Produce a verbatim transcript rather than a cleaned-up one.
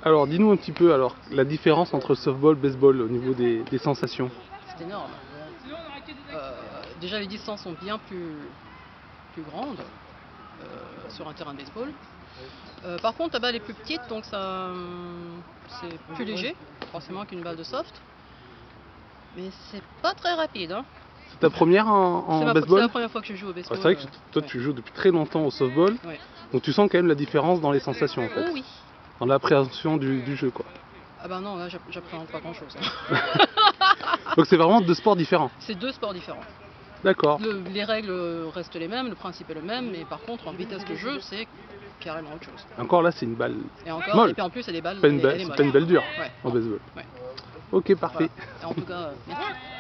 Alors, dis-nous un petit peu alors la différence entre softball et baseball au niveau des, des sensations. C'est énorme. Euh, déjà, les distances sont bien plus, plus grandes euh, sur un terrain de baseball. Euh, par contre, la balle est plus petite, donc ça, c'est plus léger, forcément, qu'une balle de soft. Mais c'est pas très rapide. Hein. C'est ta première en, en ma, baseball? C'est la première fois que je joue au baseball. Ouais, c'est vrai que euh, toi, ouais. tu joues depuis très longtemps au softball, Ouais. donc tu sens quand même la différence dans les sensations en fait. Oh oui. Dans l'appréhension du, du jeu, quoi. Ah bah non, là, j'appréhende pas grand-chose. Hein. Donc c'est vraiment deux sports différents? C'est deux sports différents. D'accord. Le, les règles restent les mêmes, le principe est le même, mais par contre en vitesse de jeu c'est carrément autre chose. Encore là c'est une balle et encore, molle. Et puis en plus c'est des balles, pas une, elle, balle, elle est molle. pas une balle dure ouais. en baseball. Ouais. Ok, parfait. Voilà. En tout cas, euh, merci.